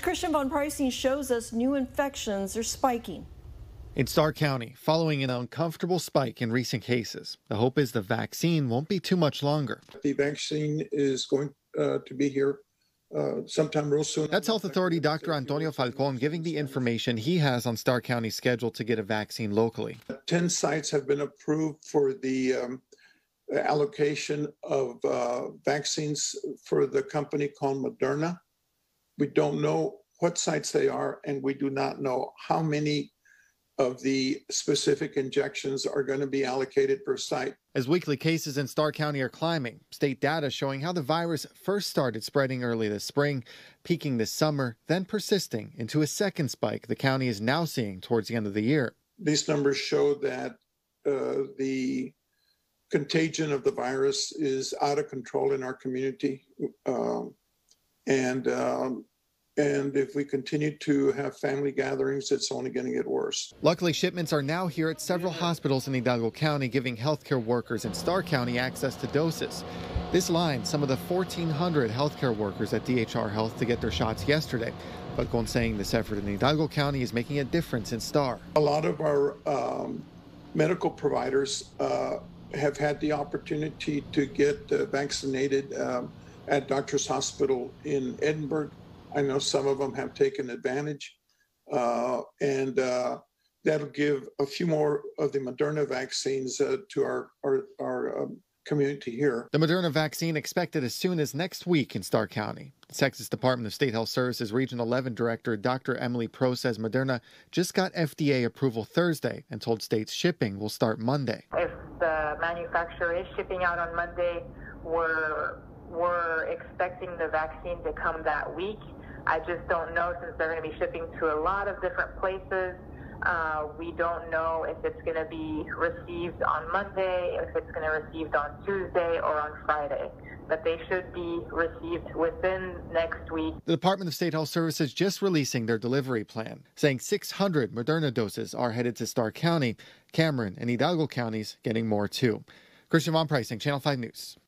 Christian von Preissing shows us new infections are spiking. In Starr County, following an uncomfortable spike in recent cases, the hope is the vaccine won't be too much longer. The vaccine is going to be here sometime real soon. That's Health Authority Dr. Antonio Falcon giving the information he has on Starr County's schedule to get a vaccine locally. 10 sites have been approved for the allocation of vaccines for the company called Moderna. We don't know what sites they are, and we do not know how many of the specific injections are going to be allocated per site. As weekly cases in Starr County are climbing, state data showing how the virus first started spreading early this spring, peaking this summer, then persisting into a second spike the county is now seeing towards the end of the year. These numbers show that the contagion of the virus is out of control in our community. And if we continue to have family gatherings, it's only going to get worse. Luckily, shipments are now here at several hospitals in Hidalgo County, giving healthcare workers in Starr County access to doses. This line, some of the 1,400 healthcare workers at DHR Health to get their shots yesterday. Falcon saying this effort in Hidalgo County is making a difference in Starr. A lot of our medical providers have had the opportunity to get vaccinated at Doctors Hospital in Edinburgh. I know some of them have taken advantage, and that'll give a few more of the Moderna vaccines to our community here. The Moderna vaccine expected as soon as next week in Starr County. The Texas Department of State Health Services Region 11 Director Dr. Emily Pro says Moderna just got FDA approval Thursday and told states shipping will start Monday. If the manufacturer is shipping out on Monday, we're expecting the vaccine to come that week. I just don't know, since they're going to be shipping to a lot of different places. We don't know if it's going to be received on Monday, if it's going to be received on Tuesday or on Friday. But they should be received within next week. The Department of State Health Services just releasing their delivery plan, saying 600 Moderna doses are headed to Starr County. Cameron and Hidalgo counties getting more too. Christian von Preissing, Channel 5 News.